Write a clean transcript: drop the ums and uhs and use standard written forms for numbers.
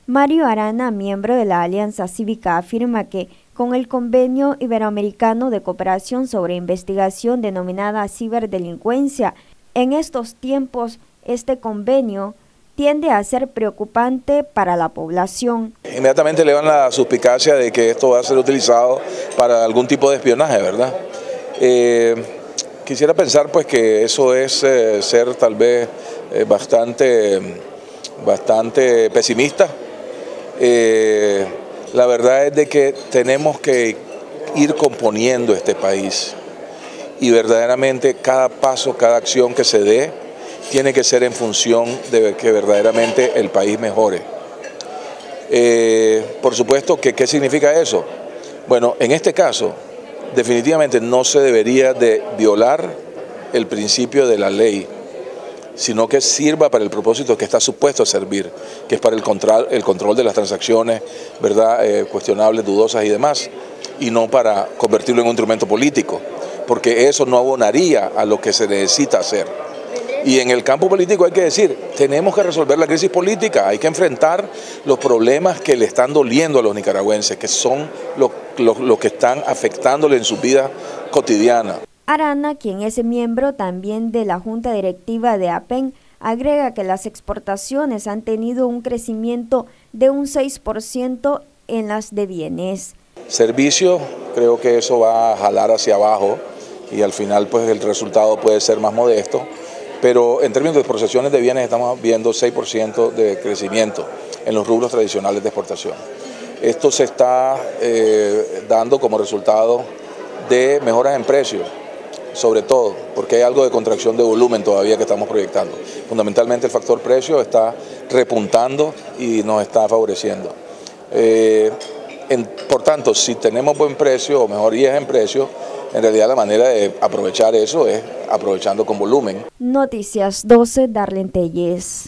Mario Arana, miembro de la Alianza Cívica, afirma que con el Convenio Iberoamericano de Cooperación sobre Investigación denominada ciberdelincuencia, en estos tiempos este convenio tiende a ser preocupante para la población. Inmediatamente elevan la suspicacia de que esto va a ser utilizado para algún tipo de espionaje, ¿verdad? Quisiera pensar pues que eso es ser tal vez bastante pesimista. La verdad es de que tenemos que ir componiendo este país y verdaderamente cada paso, cada acción que se dé tiene que ser en función de que verdaderamente el país mejore. Por supuesto que ¿qué significa eso? Bueno, en este caso definitivamente no se debería de violar el principio de la ley, sino que sirva para el propósito que está supuesto a servir, que es para el control de las transacciones, ¿verdad? Cuestionables, dudosas y demás, y no para convertirlo en un instrumento político, porque eso no abonaría a lo que se necesita hacer. Y en el campo político hay que decir, tenemos que resolver la crisis política, hay que enfrentar los problemas que le están doliendo a los nicaragüenses, que son los que están afectándole en su vida cotidiana. Arana, quien es miembro también de la Junta Directiva de APEN, agrega que las exportaciones han tenido un crecimiento de un 6% en las de bienes. Servicio, creo que eso va a jalar hacia abajo y al final pues el resultado puede ser más modesto, pero en términos de exportaciones de bienes estamos viendo 6% de crecimiento en los rubros tradicionales de exportación. Esto se está dando como resultado de mejoras en precios, sobre todo porque hay algo de contracción de volumen todavía que estamos proyectando. Fundamentalmente el factor precio está repuntando y nos está favoreciendo. Por tanto, si tenemos buen precio o mejorías en precio, en realidad la manera de aprovechar eso es aprovechando con volumen. Noticias 12, Darlene Telles.